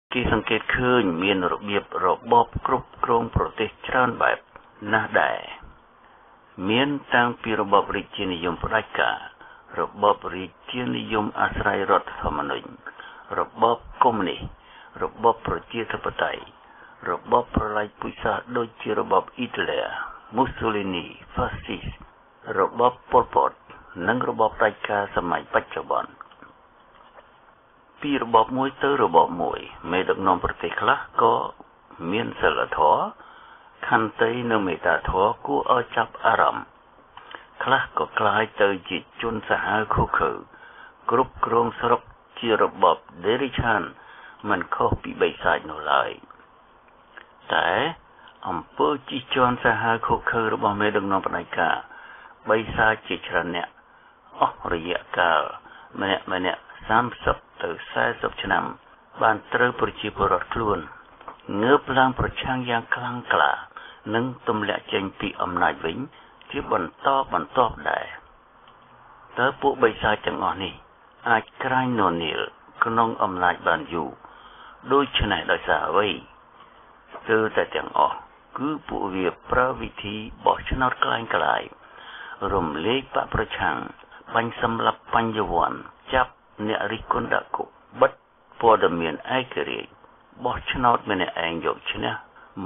គេសង្កេតឃើញមានរបៀបរបបគ្រប់គ្រងប្រទេសច្រើនបែបណាស់ដែរមានតាំងពីរបបរាជានិយមផ្ដាច់ការរបបរាជានិយមអាស្រ័យរដ្ឋធម្មនុញ្ញរបបកុម្មុយនីសរបបប្រជាធិបតេយ្យរបបប្រល័យពូជសាសន៍ដូចជារបបអ៊ីតាលីមូសូលីនីហ្វាស៊ីសរបបប៉ុលពតនិងរបបផ្ដាច់ការសម័យបច្ចុប្បន្នពីរបបមួយទៅរបបមួយមេដឹកនាំប្រទេសខ្លះក៏មានសិលធម៌ខន្តីនិងមេត្តាធម៌គួរឲ្យចាប់អារម្មណ៍ខ្លះក៏ក្លាយទៅជាជនសាហាវឃោរឃៅគ្រប់គ្រងស្រុកជារបបដេរិឆានមិនខុសពីបិសាចនោះឡើយតែអំពើជិះជាន់សាហាវឃោរឃៅរបស់មេដឹកនាំផ្ដាច់ការបិសាចជាច្រើនអ្នកអស់រយៈកាលម្នាក់30ទៅ40ឆ្នាំបានត្រូវប្រជាពលរដ្ឋខ្លួនងើបឡើងប្រឆាំងយ៉ាងខ្លាំងក្លានិងទម្លាក់ចេញពីអំណាចវិញជាបន្តបន្ទាប់ដែរតើពួកបិសាចទាំងអស់នេះអាចក្រាញននៀលក្នុងអំណាចបានយូរដូច្នេះដោយសារអ្វីស្ទើរតែទាំងអស់គឺពួកវាប្រើវិធីបោះឆ្នោតក្លែងក្លាយរំលែកបកប្រឆាំងបាញ់សម្លាប់បញ្ញវន្តចាប់អ្នករិះគន់ដាក់គុកបិទព័ត៌មានឯករាជ្យបោះឆ្នោតម្នាក់ឯងយកឈ្នះ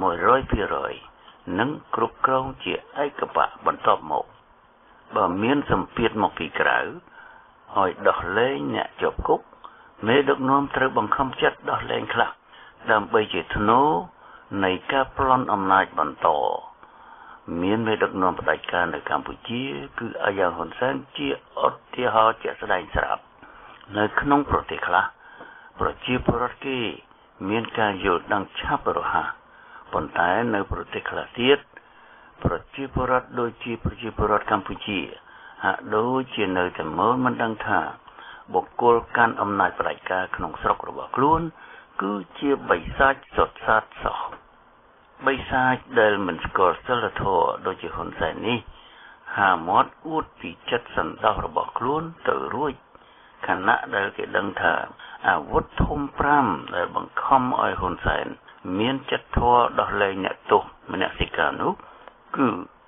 100% និងគ្រប់គ្រងជាឯកបកបន្ទាប់មកបើមានសម្ពាធមកពីក្រៅឲ្យដោះលែងអ្នកជាប់គុកមេដឹកនាំត្រូវបង្ខំចិត្តដោះលែងខ្លះដើម្បីជាធ្នូនៃការប្លន់អំណាចបន្តមានមេដឹកនាំផ្ដាច់ការនៅកម្ពុជាគឺអាយ៉ាហ៊ុនសែនជាឧទាហរណ៍ជាក់ស្ដែងស្រាប់នៅក្នុងប្រទេសខ្លះប្រជាពលរដ្ឋគេមានការយល់ដឹងឆាប់រហ័សប៉ុន្តែនៅប្រទេសខ្លះទៀតប្រជាពលរដ្ឋដូចជាប្រជាពលរដ្ឋកម្ពុជាហាក់ដូចជានៅតែមើលមិនដឹងថាបុគ្គលកាន់អំណាចផ្ដាច់ការក្នុងស្រុករបស់ខ្លួនគឺជាបិសាចសុទ្ធសាធសោះបិសាចដែលមិនស្គាល់សិលធម៌ដូចជាហ៊ុនសែននេះហាមាត់អួតពីចិត្តសន្តោសរបស់ខ្លួនទៅរួចខណៈដែលគេដឹងថាអាវុធធំ5ដែលបង្ខំឲ្យហ៊ុនសែនមានចិត្តធម៌ដោះលែងអ្នកទោសមនសិការនោះគឺ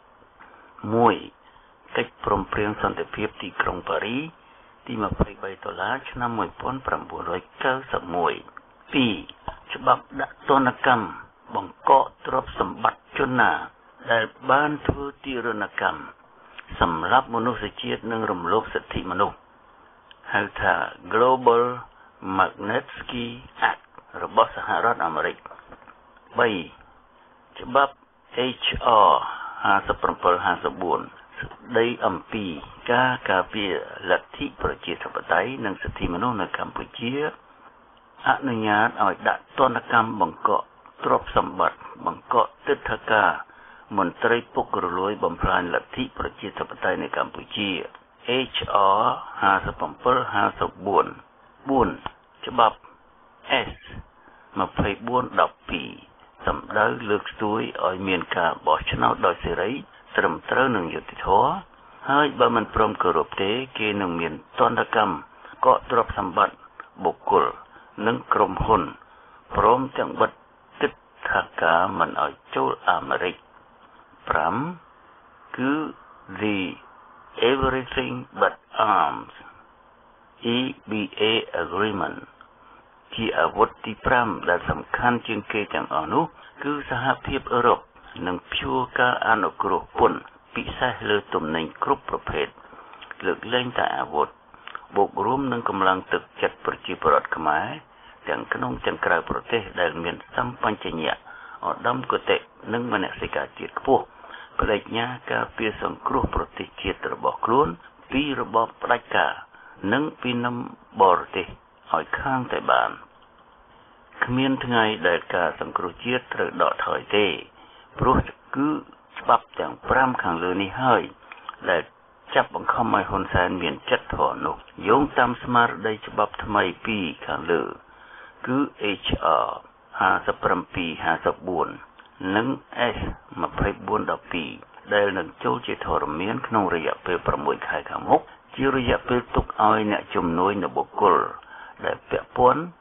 1កិច្ចព្រមព្រៀងសន្តិភាពទីក្រុងប៉ារីទី$23ឆ្នាំ1991 2ច្បាប់ដាក់ទណ្ឌកម្មបង្កកទ្រព្យសម្បត្តិជនណាដែលបានធ្វើទារុណកម្មសម្រាប់មនុស្សជាតិនិងរំលោភសិទ្ធិមនុស្សហៅថា Global Magnitsky Act របស់សហរដ្ឋអាមេរិក3ច្បាប់ HR 5754ស្ដីអំពីការការពារលទ្ធិប្រជាធិបតេយ្យនិងសិទ្ធិមនុស្សនៅកម្ពុជាអនុញ្ញាតឲ្យដាក់ទណ្ឌកម្មបង្កកទ្រព្យសម្បត្តិបង្កកទិដ្ឋាការមន្ត្រីពុករលួយបំផ្លាញលទ្ធិប្រជាធិបតេយ្យនៅកម្ពុជា HR 5754 4ច្បាប់ S 2412សម្ដៅលើកស្ទួយឲ្យមានការបោះឆ្នោតដោយសេរីត្រឹមត្រូវនិងយុត្តិធម៌ហើយបើមិនព្រមគោរពទេគេនឹងមានទណ្ឌកម្មកកទ្រព្យសម្បត្តិបុគ្គលនិងក្រុមហ៊ុនព្រមទាំងបិទទិដ្ឋាការមិនឲ្យចូលអាមេរិក5គឺ The Everything But Arms EBA Agreement ជាអាវុធទី5ដែលសំខាន់ជាងគេទាំងអស់នោះគឺសហភាពអឺរ៉ុបនឹងព្យួរការអនុគ្រោះពន្ធពិសេសលើទំនិញគ្រប់ប្រភេទលើកលែងតែអាវុធបូករួមនឹងកម្លាំងទឹកចិត្តប្រជាពលរដ្ឋខ្មែរទាំងក្នុងទាំងក្រៅប្រទេសដែលមានសម្បញ្ញៈឧត្តមគតិនិងមនសិការជាតិខ្ពស់បដិញ្ញាការពារសង្គ្រោះប្រទេសជាតិរបស់ខ្លួនពីរបបផ្ដាច់ការនិងពីនឹមបរទេសឲ្យខាងតែបានគ្មានថ្ងៃដែលការសង្គ្រោះជាតិត្រូវដកថយទេព្រោះគឺច្បាប់ទាំង5ខាងលើនេះហើយដែលចាប់បង្ខំឲ្យហ៊ុនសែនមានចិត្តធម៌នោះយោងតាមស្មារតីច្បាប់ថ្មីពីរខាងលើគឺ HR 5754និង S 2412ដែលនឹងចូលជាធរមានក្នុងរយៈពេល6ខែខាងមុខជារយៈពេលទុកឲ្យអ្នកជំនួយនៅបុគ្គលដែលពាក់ព័ន្ធ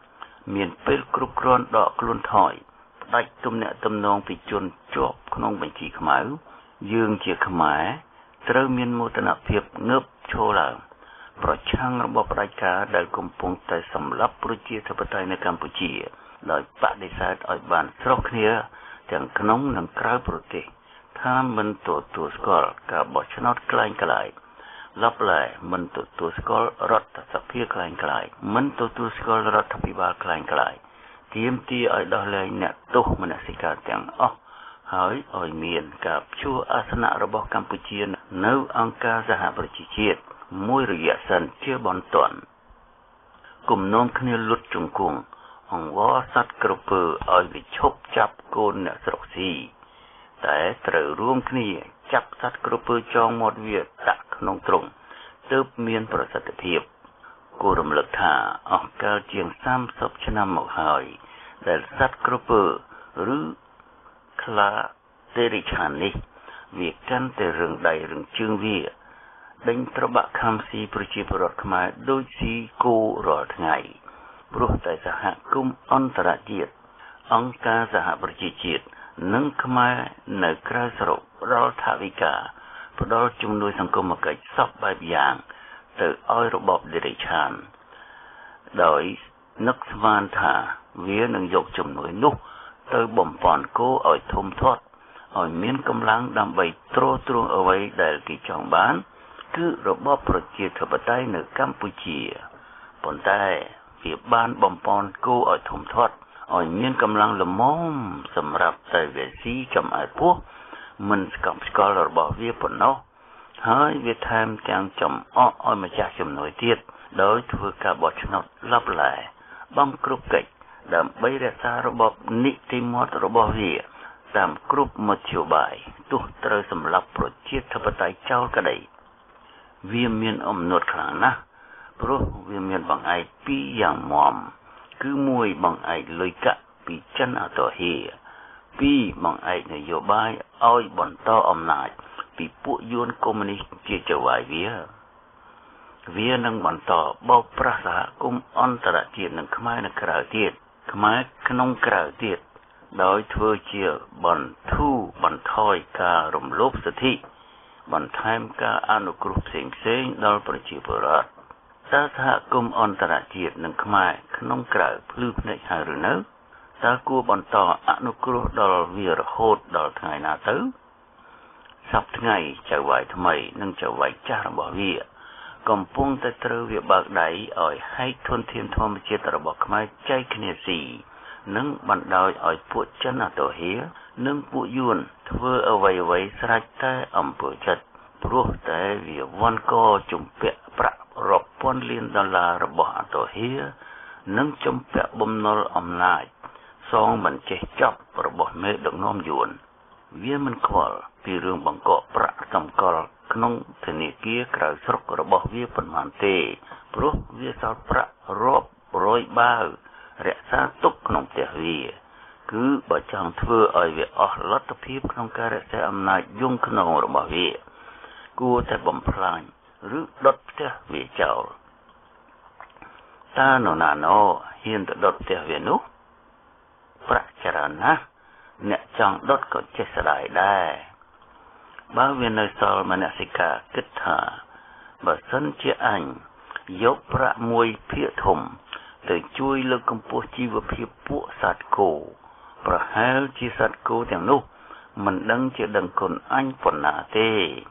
មានពេលគ្រប់គ្រាន់ដកខ្លួនថយផ្ដាច់ទំនាក់ទំនងពីជនជាប់ក្នុងបញ្ជីខ្មៅយើងជាខ្មែរត្រូវមានមោទនភាពងើបឈរឡើងប្រឆាំងរបបផ្ដាច់ការដែលកំពុងតែសម្លាប់ប្រជាធិបតេយ្យនៅកម្ពុជាដោយបដិសេធឲ្យបានស្រុះគ្នាទាំងក្នុងនិងក្រៅប្រទេសថាមិនទទួលស្គាល់ការបោះឆ្នោតក្លែងក្លាយឡបឡែមិនទទួលស្គាល់រដ្ឋសភាក្លែងក្លាយមិនទទួលស្គាល់រដ្ឋាភិបាលក្លែងក្លាយទាមទារឲ្យដោះលែងអ្នកទោសមនសិការទាំងអស់ហើយឲ្យមានការព្យួរអាសនៈរបស់កម្ពុជានៅអង្គការសហប្រជាជាតិមួយរយៈសិនជាបន្ទាន់គំនុំគ្នាលុតជង្គង់អង្វរសត្វក្រពើឲ្យវាឈប់ចាប់កូនអ្នកស្រុកស៊ីតែត្រូវរួមគ្នាចាប់សត្វក្រពើចងមាត់វាដាក់ក្នុងទ្រុងទើបមានប្រសិទ្ធភាពគួររំលឹកថាអស់កាលជាង30ឆ្នាំមកហើយដែលសត្វក្រពើឬខ្លាទេរិឆាននេះវាកាន់តែរឹងដៃរឹងជើងវាដេញត្របាក់ខំស៊ីប្រជាពលរដ្ឋខ្មែរដូចស៊ីគោរាល់ថ្ងៃព្រោះតែសហគមន៍អន្តរជាតិអង្គការសហប្រជាជាតិនិងខ្មែរនៅក្រៅស្រុកផ្ដល់ថវិកាផ្ដល់ជំនួយសង្គមគិច្ចសពបែបយ៉ាងទៅឲ្យរបបដេរិឆានដោយនឹកស្មានថាវានឹងយកជំនួយនោះទៅបំពាន់គោឲ្យធំធាត់ឲ្យមានកម្លាំងដើម្បីទ្រទ្រង់អ្វីដែលគេចង់បានគឺរបបប្រជាធិបតេយ្យនៅកម្ពុជាប៉ុន្តែវាបានបំពាន់គោឲ្យធំធាត់ឲ្យមានកម្លាំងល្មមសម្រាប់តែវាស៊ីចំអែតពោះមិនស្កប់ស្កល់របស់វាប៉ុណ្ណោះហើយវាថែមទាំងចំអកឲ្យម្ចាស់ជំនួយទៀតដោយធ្វើការបោះឆ្នោតឡបឡែបងគ្រប់កិច្ចដើម្បីរក្សារបបនីតិមត្តរបស់វាតាមគ្រប់មធ្យោបាយទោះត្រូវសម្លាប់ប្រជាធិបតេយ្យចោលក្តីវាមានអំណត់ខ្លាំងណាស់ព្រោះវាមានបង្អែកពីរយ៉ាងមាំគឺមួយបង្អែកលុយកាក់ពីចិនអតហេពីរបង្អែកនយោបាយឲ្យបន្តអំណាចពីពួកយួនកុម្មុយនីសជាចៅហ្វាយវានឹងបន្តបោកប្រាស់សហគមន៍អន្តរជាតិនិងខ្មែរនៅក្រៅទៀតខ្មែរក្នុងក្រៅទៀតដោយធ្វើជាបន្ធូរបន្ថយការរំលោភសិទ្ធិបន្ថែមការអនុគ្រោះផ្សេងៗដល់ប្រជាពលរដ្ឋតើសហគមន៍អន្តរជាតិនិងខ្មែរក្នុងក្រៅភ្លឺភ្នែកហើយឬនៅតើគួរបន្តអនុគ្រោះដល់វារហូតដល់ថ្ងៃណាទៅសប្តាហ៍ថ្ងៃចៅហ្វាយថ្មីនិងចៅហ្វាយចាស់របស់វាកំពុងតែត្រូវវាបើកដៃឲ្យហែកធនធានធម្មជាតិរបស់ខ្មែរចែកគ្នាស៊ីនិងបណ្ដោយឲ្យពួកចិនអតហេនិងពួកយួនធ្វើអ្វីៗស្រេចតែអំពើចិត្តព្រោះតែវាវាន់កជំពាក់ប្រាក់រាប់ពាន់លានដុល្លាររបស់អតហេនិងជំពាក់បំណុលអំណាចសងមិនចេះចប់របស់មេដឹកនាំយួនវាមិនខ្វល់ពីរឿងបង្កក់ប្រាក់សម្គាល់ក្នុងធនាគារក្រៅស្រុករបស់វាប៉ុន្មានទេព្រោះវាសល់ប្រាក់រាប់រយបាវរក្សាទុកក្នុងផ្ទះវាគឺបើចង់ធ្វើឲ្យវាអស់លទ្ធភាពក្នុងការរក្សាអំណាចយងខ្នងរបស់វាគួរតែបំផ្លាញឬដុតផ្ទះវាចោលតើនរណាណោហ៊ានទៅដុតផ្ទះវានោះប្រាក់ច្រើនណាស់អ្នកចង់ដុតក៏ចេះស្ដាយដែរបើវានៅសល់មនសិការគិតថាបើសិនជាអញយកប្រាក់មួយភាគធំទៅជួយលើកកម្ពស់ជីវភាពពួកសត្វគោប្រហែលជាសត្វគោទាំងនោះមិនដឹងជាដឹងគុណអញប៉ុណ្ណាទេ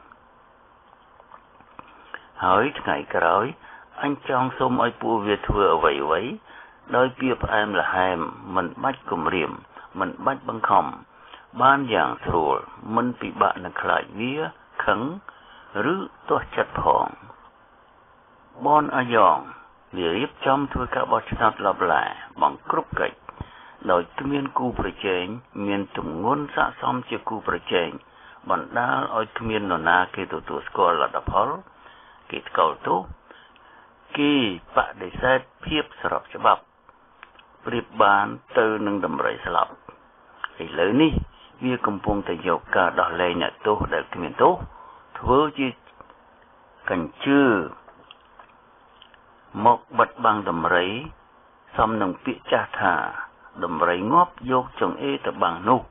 ហើយថ្ងៃក្រោយអញចង់សូមឲ្យពួកវាធ្វើអ្វីៗដោយពាក្យផ្អែមល្ហែមមិនបាច់គំរាមមិនបាច់បង្ខំបានយ៉ាងស្រួលមិនពិបាកនឹងខ្លាចវាខឹងឬទាស់ចិត្តផងបនអាយ៉ងវារៀបចំធ្វើការបោះឆ្នោតឡបឡាបង្គ្រប់កិច្ចដោយគ្មានគូប្រជែងមានទម្ងន់ស័ក្តិសមជាគូប្រជែងបណ្ដាលឲ្យគ្មាននរណាគេទទួលស្គាល់លទ្ធផលគេថ្កោលទោសគេបដិសេធភាពស្របច្បាប់ប្រៀបបានទៅនឹងដំរីស្លាប់ឥឡូវនេះវាកំពុងតែយកការដោះលែងអ្នកទោសដែលគ្មានទោសធ្វើជាកញ្ជើមកបិទបាំងដំរីសំនឹងពាក្យចាស់ថាដំរីងាប់យកចង្អេរទៅបាំងនោះ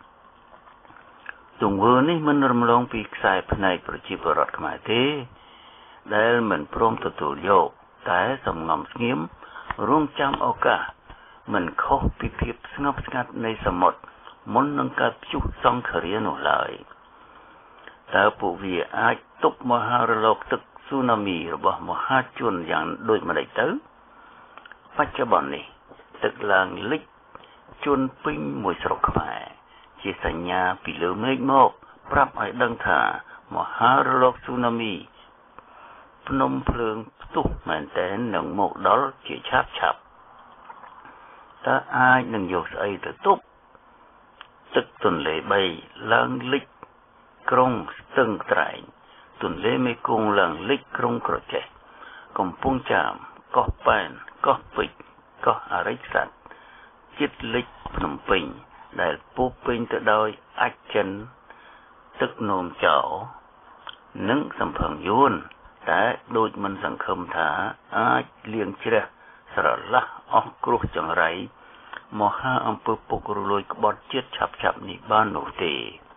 ទង្វើនេះមិនរំលងពីខ្សែភ្នែកប្រជាពលរដ្ឋខ្មែរទេដែលមិនព្រមទទួលយកតែសំងំស្ងៀមរងចាំឱកាសមិនខុសពីភាពស្ងប់ស្ងាត់នៃសមុទ្រមុននឹងកើតព្យុះសង្ឃរានោះឡើយតើពួកវាអាចទប់មហារលកទឹកស៊ូណាមីរបស់មហាជនយ៉ាងដូចម្តេចទៅបច្ចុប្បន្ននេះទឹកឡើងលិចជន់ពេញមួយស្រុកខ្មែរជាសញ្ញាពីលើមេឃមកប្រាប់ឲ្យដឹងថាមហារលកស៊ូណាមីភ្នំភ្លើងផ្ទុះមែនតែននឹងមកដល់ជាឆាប់តើអាចនឹងយកស្អីទៅទប់ទឹកទន្លេ3ឡើងលិចក្រុងស្ទឹងត្រែងទន្លេមេគង្គឡើងលិចក្រុងក្រចេះកំពង់ចាមកោះប៉ែនកោះពេជ្រកោះអរិយស័ក្តិជិតលិចភ្នំពេញដែលពោពេញទៅដោយអាចចិនទឹកនោមចោនិងសំភឹងយួនតែដូចមិនសង្ឃឹមថាអាចលៀងជ្រះស្រឡះអស់គ្រោះចង្រៃមហាអំពើពុករលួយក្បត់ជាតិឆាប់នេះបាននោះទេ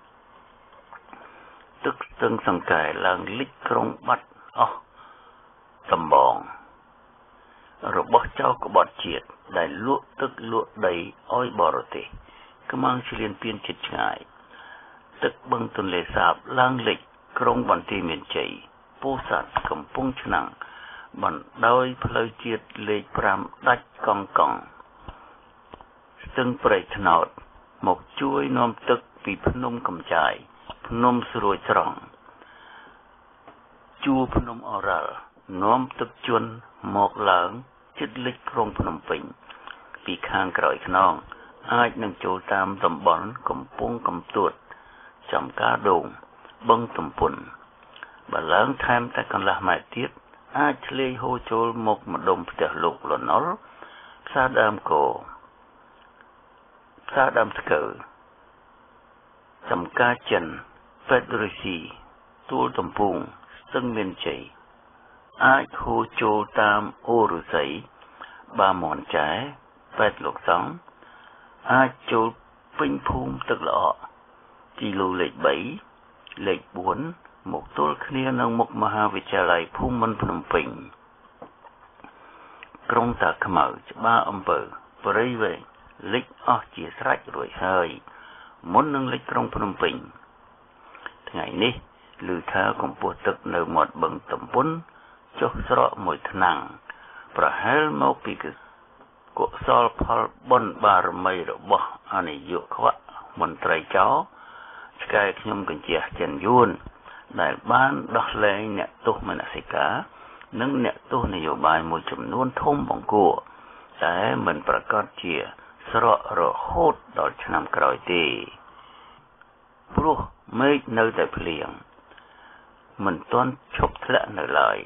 ទឹកស្ទឹងសង្កែឡើងលិចក្រុងបាត់អស់ដំបងរបស់ចៅក្បត់ជាតិដែលលក់ទឹកលក់ដីឲ្យបរទេសខ្មាំងឈ្លានពានជិតឆ្ងាយទឹកបឹងទន្លេសាបឡើងលិចក្រុងបន្ទាយមានជ័យពោធិ៍សាត់កំពង់ឆ្នាំងបណ្ដោយផ្លូវជាតិលេខ5ដាច់កង់ស្ទឹងព្រែកថ្នោតមកជួយនាំទឹកពីភ្នំកំចាយភ្នំស្រួយស្រង់ជួរភ្នំអរ៉ាល់នាំទឹកជន់មកឡើងជិតលិចក្រុងភ្នំពេញពីខាងក្រោយខ្នងអាចនឹងចូលតាមតំបន់កំពង់កំទួតចំការដូងបឹងទំពុនបើឡើងថែមតែកន្លះម៉ែត្រទៀតអាចធ្លាយហូរចូលមកម្ដុំផ្ទះលោកលន់នល់ផ្សារដើមកោផ្សារដើមស្កូវចំការចិនពេទ្យរុស្ស៊ីទួលតំពូងស្ទឹងមានជ័យអាចហូរចូលតាមអូរុស័យបាមនចែពេទ្យលោកសង្ឃអាចចូលពេញភូមិទឹកល្អគីឡូលេខ3លេខ4មកទល់គ្នានឹងមុខមហាវិទ្យាល័យភូមិន្ទភ្នំពេញក្រុងតាខ្មៅច្បារអំពើព្រៃវែងលិចអស់ជាស្រេចរួចហើយមុននឹងលិចក្រុងភ្នំពេញថ្ងៃនេះឮថាកម្ពស់ទឹកនៅមាត់បឹងទំពុនចុះស្រកមួយថ្នាំងប្រហែលមកពីកុសលផលបុណ្យបារមីរបស់អនាយកខ្វាក់មន្ត្រីចៅឆ្កែខ្ញុំកញ្ជះចិនយួនដែលបានដោះលែងអ្នកទោសមនសិការនិងអ្នកទោសនយោបាយមួយចំនួនធំបង្គួរតែមិនប្រកាសជាស្រករហូតដល់ឆ្នាំក្រោយទេព្រោះមេឃនៅតែភ្លៀងមិនទាន់ឈប់ធ្លាក់នៅឡើយ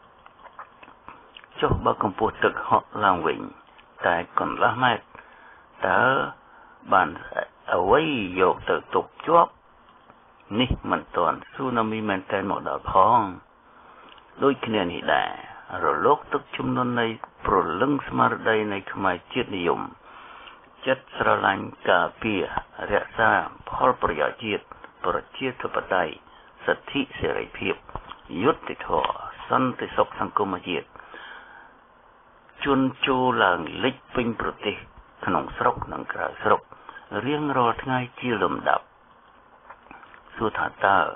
ចុះបើកម្ពស់ទឹកហក់ឡើងវិញតែកន្លះម៉ែត្រតើបានអ្វីយកទៅទប់ជាប់នេះមិនទាន់ស៊ូណាមីមែនតែនមកដល់ផងដូចគ្នានេះដែររលកទឹកជំនន់នៃប្រលឹងស្មារតីនៃខ្មែរជាតិនិយមចិត្តស្រឡាញ់ការពាររក្សាផលប្រយោជន៍ជាតិប្រជាធិបតេយ្យសិទ្ធិសេរីភាពយុត្តិធម៌សន្តិសុខសង្គមជាតិជន់ជោឡើងលិចពេញប្រទេសក្នុងស្រុកនិងក្រៅស្រុករៀងរាល់ថ្ងៃជាលំដាប់សួរថាតើ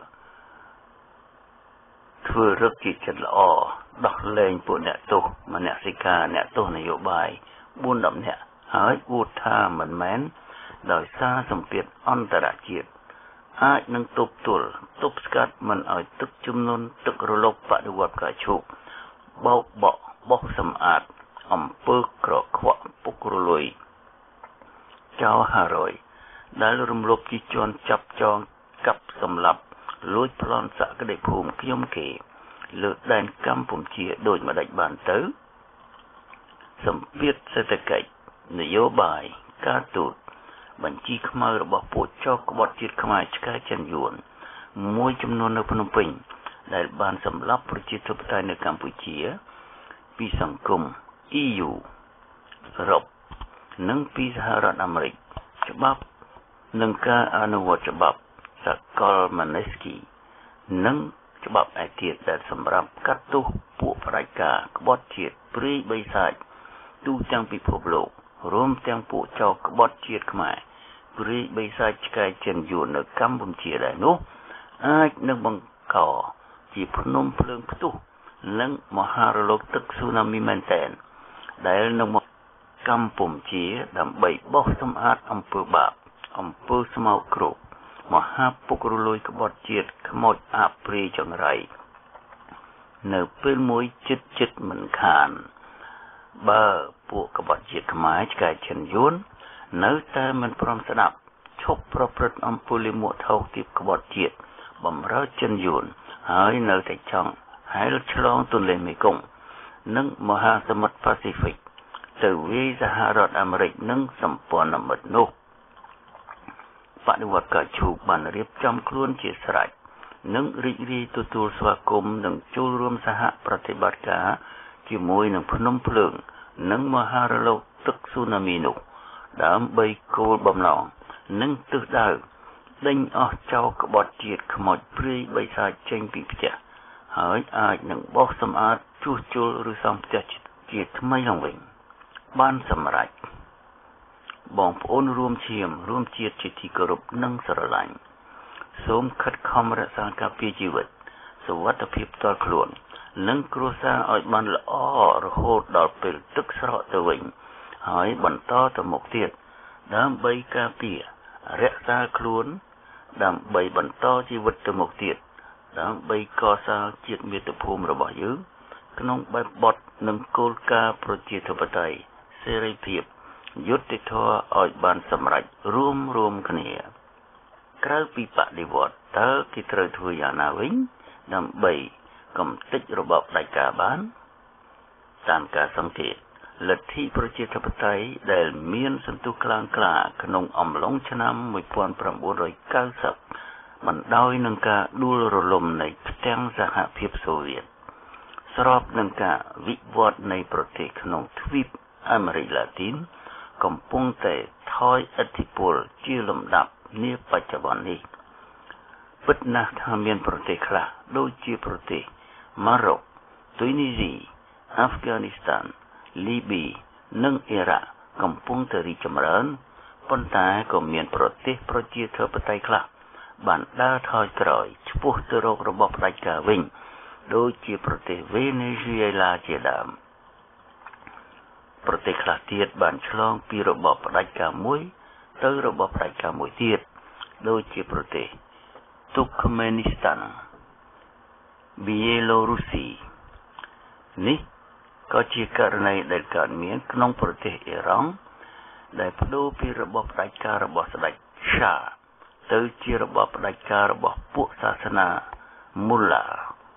ធ្វើរឹកជាចិត្តល្អដោះលែងពួកអ្នកទោសមនសិការអ្នកទោសនយោបាយ 4-10 នាក់ហើយអួតថាមិនមែនដោយសារសម្ពាធអន្តរជាតិអាចនឹងទប់ស្កាត់មិនឲ្យទឹកជំនន់ទឹករលកបដិវត្តកាឈូកបោកបក់បោះសម្អាតអំពើក្រខ្វក់ពុករលួយចោល500ដែលរំលោភជីជន់ចាប់ចងកាប់សម្លាប់លួចប្លន់សក្តិភូមិខ្ញុំគេលើដែនកម្ពុជាដូចម្ដេចបានទៅសម្ពាធសេដ្ឋកិច្ចនយោបាយការទូតបញ្ជីខ្មៅរបស់ពួកចោរក្បត់ជាតិខ្មែរឆ្កែចិនយួនមួយចំនួននៅភ្នំពេញដែលបានសម្លាប់ប្រជាធិបតេយ្យនៅកម្ពុជាពីសង្គម EU រ៉ុបនិងពីសហរដ្ឋអាមេរិកច្បាប់និងការអនុវត្តច្បាប់សាកលម៉ាណេស្គីនិងច្បាប់ឯទៀតដែលសម្រាប់កាត់ទោសពួកផ្ដាច់ការក្បត់ជាតិព្រាយបិសាចទូទាំងពិភពលោករួមទាំងពួកចោរក្បត់ជាតិខ្មែរព្រាយបិសាចឆ្កែចិនយួននៅកម្ពុជាដែរនោះអាចនឹងបង្កជាភ្នំភ្លើងផ្ទុះនិងមហារលកទឹកស៊ូណាមីមែនទែនដែលនឹងមកកម្ពុជាដើម្បីបោសសម្អាតអំពើបាបអំពើស្មោកគ្រោកមហាពុករលួយក្បត់ជាតិខ្មោចអាព្រាយចង្រៃនៅពេលមួយចិត្តមិនខានបើពួកក្បត់ជាតិខ្មែរឆ្កែចិនយួននៅតែមិនព្រមស្ដាប់ឈប់ប្រព្រឹត្តអំពើលាមកថោកទាបក្បត់ជាតិបំរើចិនយួនហើយនៅតែចង់ហែលឆ្លងទន្លេមេគង្គនិងមហាសមុទ្រប៉ាស៊ីហ្វិកទៅវាយសហរដ្ឋអាមេរិកនិងសម្ព័ន្ធមិត្តនោះបដិវត្តការឈូកបានរៀបចំខ្លួនជាស្រេចនិងរីករាយទទួលស្វាគមន៍និងចូលរួមសហប្រតិបត្តិការជាមួយនឹងភ្នំភ្លើងនិងមហារលកទឹកស៊ូណាមីនោះដើម្បីគោលបំណងនិងទិសដៅដេញអស់ចោរក្បត់ជាតិខ្មោចព្រាយបិសាចចេញពីផ្ទះហើយអាចនឹងបោសសម្អាតជួសជុលឬសង់ផ្ទះជាថ្មីឡើងវិញបានសម្រេចបងប្អូនរួមឈាមរួមជាតិជាទីគោរពនិងស្រឡាញ់សូមខិតខំរក្សាការពារជីវិតសុវត្ថិភាពផ្ទាល់ខ្លួននិងគ្រួសារឲ្យបានល្អរហូតដល់ពេលទឹកស្រកទៅវិញហើយបន្តទៅមុខទៀតដើម្បីការពាររក្សាខ្លួនដើម្បីបន្តជីវិតទៅមុខទៀតដើម្បីកសាងជាតិមាតុភូមិរបស់យើងក្នុងបែបបទនិងគោលការណ៍ប្រជាធិបតេយ្យសេរីភាពយុត្តិធម៌ឲ្យបានសម្រេចរួមគ្នាក្រៅពីបដិវត្តតើគេត្រូវធ្វើយ៉ាងណាវិញដើម្បីកំទេចរបបផ្ដាច់ការបានតាមការសង្កេតលទ្ធិប្រជាធិបតេយ្យដែលមានសន្ទុះខ្លាំងក្លាក្នុងអំឡុងឆ្នាំ1990បណ្ដោយនឹងការដួលរលំនៃផ្ទាំងសហភាពសូវៀតស្របនឹងការវិវត្តនៃប្រទេសក្នុងទ្វីបអាមេរិកឡាទីនកំពុងតែថយឥទ្ធិពលជាលំដាប់នាបច្ចុប្បន្ននេះពិតណាស់ថាមានប្រទេសខ្លះដូចជាប្រទេសម៉ារ៉ុកទុយនីស៊ីអាហ្វហ្គានីស្ថានលីប៊ីនិងអ៊ីរ៉ាក់កំពុងតែរីកចម្រើនប៉ុន្តែក៏មានប្រទេសប្រជាធិបតេយ្យខ្លះបានដើរថយក្រោយឆ្ពោះទៅរករបបផ្ដាច់ការវិញដូចជាប្រទេសវេណេស៊ុយអេឡាជាដើមប្រទេសខ្លះទៀតបានឆ្លងពីរបបផ្ដាច់ការមួយទៅរបបផ្ដាច់ការមួយទៀតដូចជាប្រទេសទូកមេនីស្ថានបៀឡូរុស៊ីនេះក៏ជាករណីដែលកើតមានក្នុងប្រទេសអ៊ីរ៉ង់ដែលប្ដូរពីរបបផ្ដាច់ការរបស់ស្ដេចឆាទៅជារបបផ្ដាច់ការរបស់ពួកសាសនាមូឡា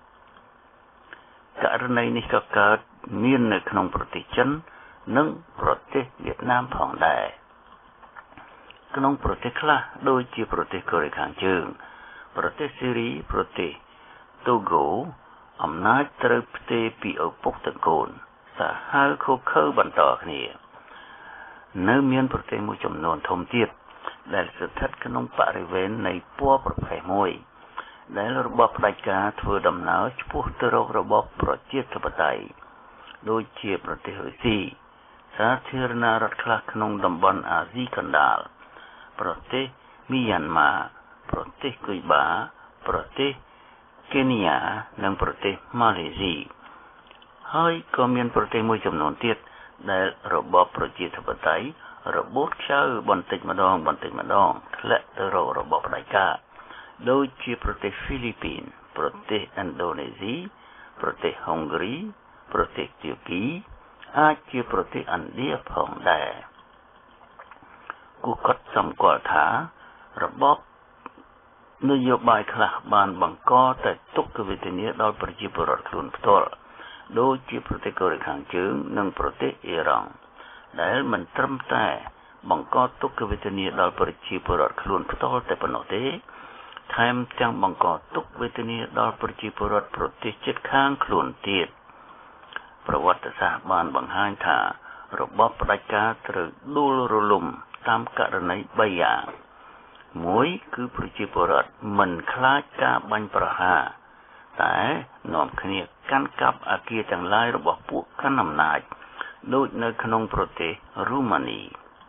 ករណីនេះក៏កើតមាននៅក្នុងប្រទេសចិននិងប្រទេសវៀតណាមផងដែរក្នុងប្រទេសខ្លះដូចជាប្រទេសកូរ៉េខាងជើងប្រទេសសេរីប្រទេសតូហ្គោអំណាចត្រូវផ្ទេរពីឪពុកទៅកូនសាហាវខុសខើបន្តគ្នានៅមានប្រទេសមួយចំនួនធំទៀតដែលស្ថិតក្នុងបរិវេណនៃពណ៌ប្រភេទមួយដែលរបបផ្ដាច់ការធ្វើដំណើរឆ្ពោះទៅរករបបប្រជាធិបតេយ្យដូចជាប្រទេសរុស្ស៊ីសាធារណរដ្ឋខ្លះក្នុងតំបន់អាស៊ីកណ្ដាលប្រទេសមីយ៉ាន់ម៉ាប្រទេសគុយបាប្រទេសកេនីយ៉ានិងប្រទេសម៉ាឡេស៊ីហើយក៏មានប្រទេសមួយចំនួនទៀតដែលរបបប្រជាធិបតេយ្យរបូតខ្យៅបន្តិចម្ដងធ្លាក់ទៅរករបបផ្ដាច់ការដូចជាប្រទេសហ្វីលីពីនប្រទេសឥណ្ឌូនេស៊ីប្រទេសហុងគ្រីប្រទេសតឿគីអាចជាប្រទេសឥណ្ឌាផងដែរគូកត់សម្គាល់ថារបបនយោបាយខ្លះបានបង្កតែទុក្ខវេទនាដល់ប្រជាពលរដ្ឋខ្លួនផ្ទាល់ដូចជាប្រទេសកូរ៉េខាងជើងនិងប្រទេសអ៊ីរ៉ង់ដែលមិនត្រឹមតែបង្កទុក្ខវេទនាដល់ប្រជាពលរដ្ឋខ្លួនផ្ទាល់តែប៉ុណ្ណោះទេថែមទាំងបង្កទុក្ខវេទនាដល់ប្រជាពលរដ្ឋប្រទេសជិតខាងខ្លួនទៀតប្រវត្តិសាស្ត្របានបង្ហាញថារបបផ្ដាច់ការត្រូវដួលរលំតាមករណី3យ៉ាងមួយគឺប្រជាពលរដ្ឋមិនខ្លាចការបាញ់ប្រហារតែនាំគ្នាកាន់កាប់អគារទាំងឡាយរបស់ពួកកាន់អំណាចដូចនៅក្នុងប្រទេសរូម៉ានី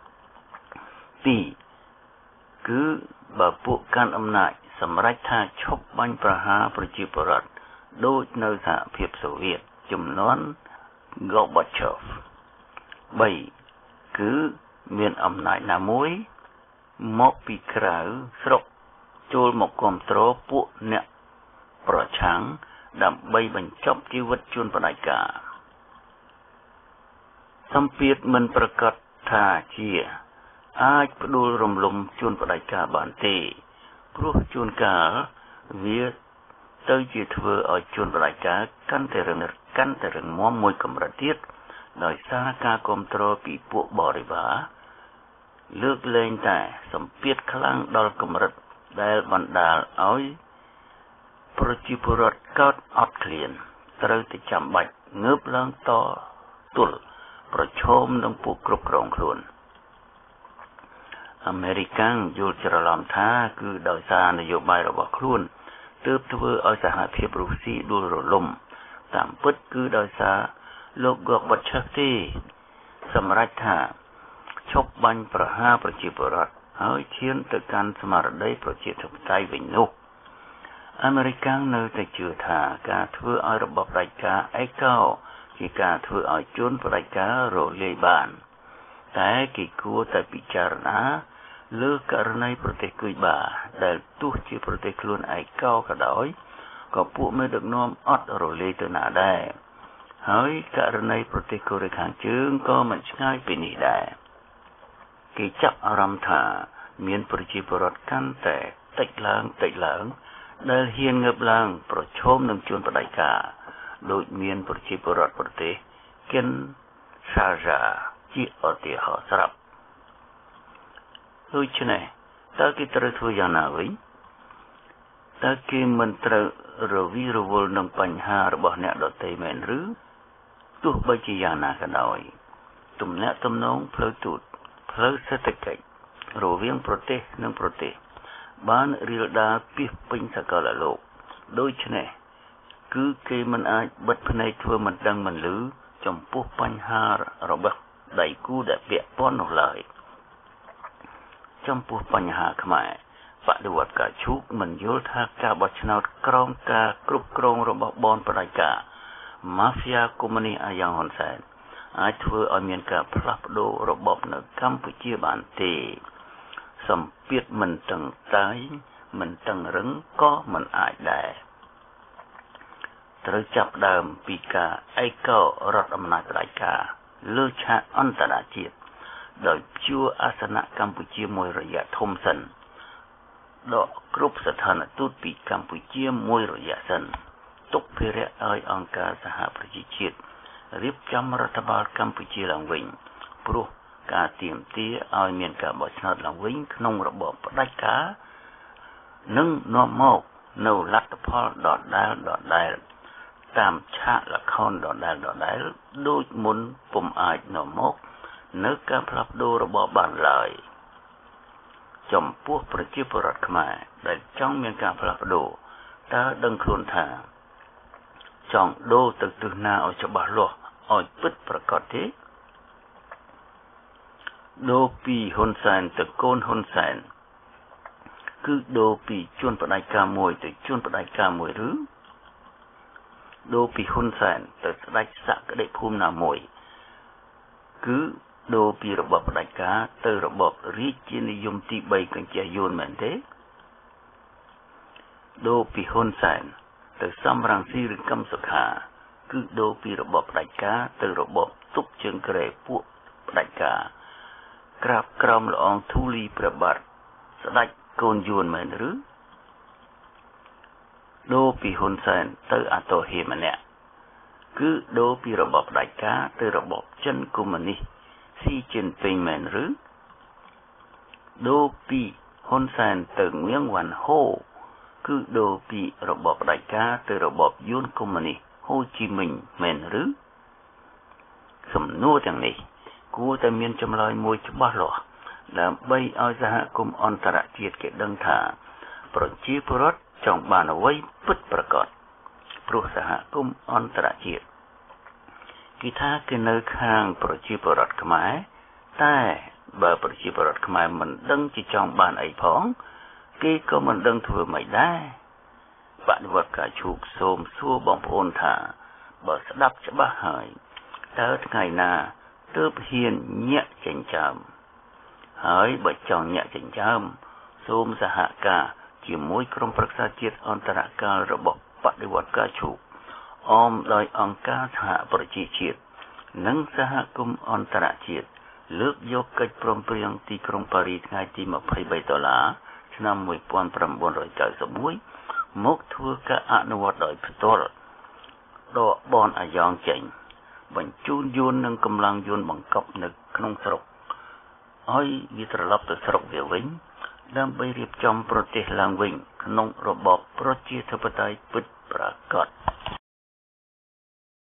2គឺបើពួកកាន់អំណាចសម្រេចថាឈប់បាញ់ប្រហារប្រជាពលរដ្ឋដូចនៅសហភាពសូវៀតជំនាន់ Gorbachev 3គឺមានអំណាចណាមួយមកពីក្រៅស្រុកចូលមកគ្រប់គ្រងពួកអ្នកប្រឆាំងដើម្បីបញ្ចប់ជីវិតជនផ្ដាច់ការសម្ពាធមិនប្រកាសថាជាអាចផ្ដួលរំលំជនផ្ដាច់ការបានទេព្រោះជួនកាលវាទៅជាធ្វើឲ្យជនផ្ដាច់ការកាន់តែរឹងមាំមួយកម្រិតទៀតដោយសារការគ្រប់គ្រងពីពួកបរិវារលើកលែងតែសម្ពាធខ្លាំងដល់កម្រិតដែលបណ្ដាលឲ្យប្រជាពលរដ្ឋកើតអត់ឃ្លានត្រូវតែចាំបាច់ងើបឡើងតទល់ប្រឈមនឹងពួកគ្រប់គ្រងខ្លួនអាមេរិកយល់ច្រឡំថាគឺដោយសារនយោបាយរបស់ខ្លួនទើបធ្វើឲ្យសហភាពរុស្ស៊ីដួលរលំតាមពិតគឺដោយសារលោក Gorbachev ទេសម្រេចថាឈប់បាញ់ប្រហារប្រជាពលរដ្ឋហើយឈានទៅកាន់ស្មារតីប្រជាធិបតេយ្យវិញនោះអាមេរិកនៅតែជឿថាការធ្វើឲ្យរបបផ្ដាច់ការឯកោជាការធ្វើឲ្យជនផ្ដាច់ការរលាយបានតែគេគួរតែពិចារណាលើករណីប្រទេសគូបាដែលទោះជាប្រទេសខ្លួនឯកោក៏ដោយក៏ពួកមេដឹកនាំអត់រលាយទៅណាដែរហើយករណីប្រទេសកូរ៉េខាងជើងក៏មិនឆ្ងាយពីនេះដែរគេចាប់អារម្មណ៍ថាមានប្រជាពលរដ្ឋកាន់តែតិចឡើងដែលហ៊ានងើបឡើងប្រឈមនឹងជនផ្ដាច់ការដូចមានប្រជាពលរដ្ឋប្រទេសកិនសាហ្សាជាឧទាហរណ៍ស្រាប់ដូច្នេះតើគេត្រូវធ្វើយ៉ាងណាវិញតើគេមិនត្រូវរវីរវល់នឹងបញ្ហារបស់អ្នកដទៃមែនឬទោះបីជាយ៉ាងណាក៏ដោយទំនាក់ទំនងផ្លូវទូតផ្លូវសេដ្ឋកិច្ចរវាងប្រទេសនិងប្រទេសបានរាលដាលពាសពេញសកលលោកដូច្នេះគឺគេមិនអាចបិទភ្នែកធ្វើមិនដឹងមិនឮចំពោះបញ្ហារបស់ដៃគូដែលពាក់ព័ន្ធនោះឡើយចំពោះបញ្ហាខ្មែរបដិវត្តការឈូកមិនយល់ថាការបោះឆ្នោតក្រោមការគ្រប់គ្រងរបស់បនផ្ដាច់ការម៉ាហ្វៀកុម្មុយនីសអាយ៉ាងហ៊ុនសែនអាចធ្វើឲ្យមានការផ្លាស់ប្ដូររបបនៅកម្ពុជាបានទេសម្ពាធមិនតឹងតែងមិនតឹងរឹងក៏មិនអាចដែរត្រូវចាប់ដើមពីការឯកោរដ្ឋអំណាចផ្ដាច់ការលើឆាកអន្តរជាតិដោយព្យួរអាសនៈកម្ពុជាមួយរយៈធំសិនដកគ្រប់ស្ថានទូតពីកម្ពុជាមួយរយៈសិនទុកភារៈឲ្យអង្គការសហប្រជាជាតិរៀបចំរដ្ឋបាលកម្ពុជាឡើងវិញព្រោះការទាមទារឲ្យមានការបោះឆ្នោតឡើងវិញក្នុងរបបផ្ដាច់ការនឹងនាំមកនៅលទ្ធផលដដែលតាមឆាកល្ខោនដដែលដូចមុនពុំអាចនាំមកនៅការផ្លាស់ប្ដូររបបបានឡើយចំពោះប្រជាពលរដ្ឋខ្មែរដែលចង់មានការផ្លាស់ប្ដូរតើដឹងខ្លួនថាចង់ដូរទៅទិសណាឲ្យច្បាស់លាស់ឲ្យពិតប្រាកដទេដូរពីហ៊ុនសែនទៅកូនហ៊ុនសែនគឺដូរពីជនផ្ដាច់ការមួយទៅជនផ្ដាច់ការមួយឬដូរពីហ៊ុនសែនទៅស្ដេចសក្តិភូមិណាមួយគឺដូរពីរបបផ្ដាច់ការទៅរបបរាជានិយមទី3កញ្ចេះយួនមែនទេដូរពីហ៊ុនសែនទៅសំរងស៊ីឬកឹមសុខាគឺដូរពីរបបផ្ដាច់ការទៅរបបទុកជើងក្រែពួកផ្ដាច់ការក្រាបក្រំល្អងធូលីព្រះបាទស្ដេចកូនយួនមែនឬដូរពីហ៊ុនសែនទៅអាតូហ៊ីម្នាក់គឺដូរពីរបបផ្ដាច់ការទៅរបបចិនកុម្មុយនីសស៊ីជីនពីងមែនឬដូរពីហ៊ុនសែនទៅងៀងវ៉ាន់ហូគឺដូរពីរបបផ្ដាច់ការទៅរបបយួនកុម្មុយនីសហូជីមិញមែនឬសំណួរទាំងនេះគួរតែមានចម្លើយមួយច្បាស់លាស់ដើម្បីឲ្យសហគមន៍អន្តរជាតិគេដឹងថាប្រជាពលរដ្ឋចង់បានអ្វីពិតប្រាកដព្រោះសហគមន៍អន្តរជាតិគេថាគេនៅខាងប្រជាពលរដ្ឋខ្មែរតែបើប្រជាពលរដ្ឋខ្មែរមិនដឹងជាចង់បានអីផងគេក៏មិនដឹងធ្វើម៉េចដែរបដិវត្តការឈូកសូមសួរបងប្អូនថាបើស្ដាប់ច្បាស់ហើយតើថ្ងៃណាទើបហ៊ានញាក់ចិញ្ចើមហើយបើចង់ញាក់ចិញ្ចើមសូមសហការជាមួយក្រុមប្រឹក្សាជាតិអន្តរកាលរបស់បដិវត្តការឈូកអមដោយអង្គការសហប្រជាជាតិនិងសហគមន៍អន្តរជាតិលើកយកកិច្ចព្រមព្រៀងទីក្រុងប៉ារីសថ្ងៃទី23 ឆ្នាំ1991មកធ្វើការអនុវត្តដោយផ្ទាល់ដកបនអាយ៉ងចេញបញ្ជូនយួននិងកម្លាំងយួនបង្កប់នៅក្នុងស្រុកឲ្យវាត្រឡប់ទៅស្រុកវាវិញដើម្បីរៀបចំប្រទេសឡើងវិញក្នុងរបបប្រជាធិបតេយ្យពិតប្រាកដ